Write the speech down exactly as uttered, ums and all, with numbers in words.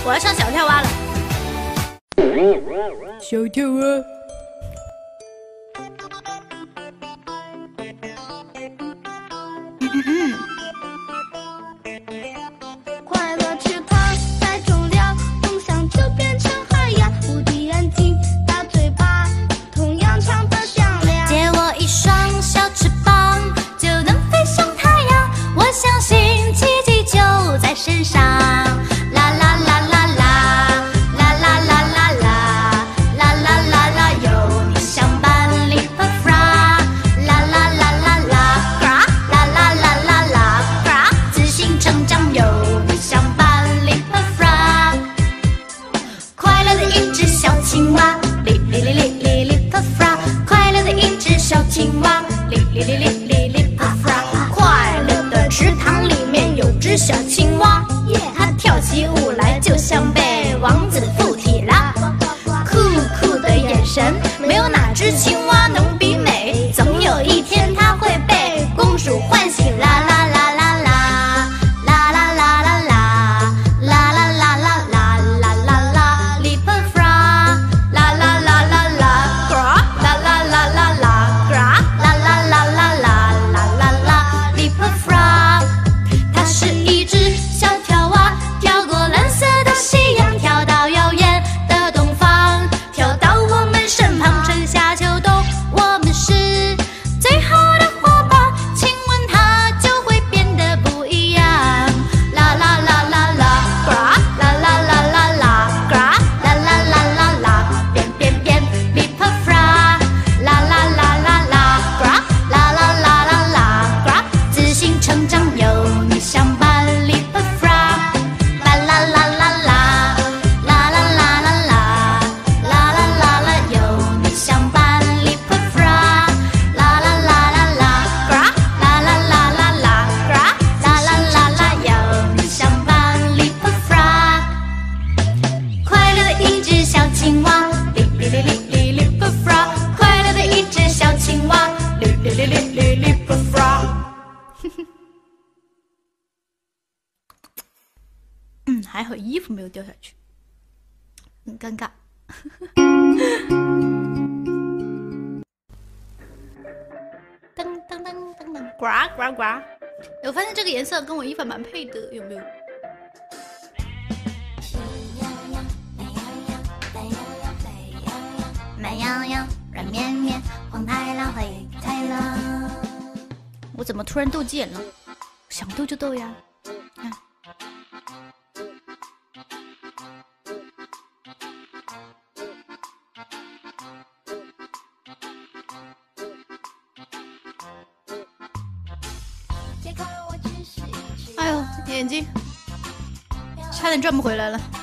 我要上小跳蛙了。 小跳蛙。 嗯嗯嗯。 快乐池塘太重要，梦想就变成海洋。无敌安静，大嘴巴，同样唱得响亮。 借我一双小翅膀，就能飞向太阳。我相信奇迹就在身上。啦啦啦啦啦，啦啦啦啦啦，啦啦啦啦，有你相伴 ，Leap a frog。啦啦啦啦啦，啦啦啦啦啦，自信成长有。 相伴 Leap a frog， 快乐的一只小青蛙 ，Leap Leap Leap Leap Leap a frog， 快乐的一只小青蛙 ，Leap Leap Leap Leap Leap a frog， 快乐的池塘里面有只小青蛙，耶，它跳起舞来就像被王子附体啦，酷酷的眼神，没有哪只青蛙能比美，总有一天它会被公主唤醒啦啦啦。 嗯，还好衣服没有掉下去，很尴尬。噔噔噔噔噔，呱呱呱！我发现这个颜色跟我衣服蛮配的，有没有？ 懒洋洋，软绵绵，黄太狼灰太狼。 我怎么突然斗鸡眼了？想斗就斗呀！看。 哎呦，眼睛差点转不回来了。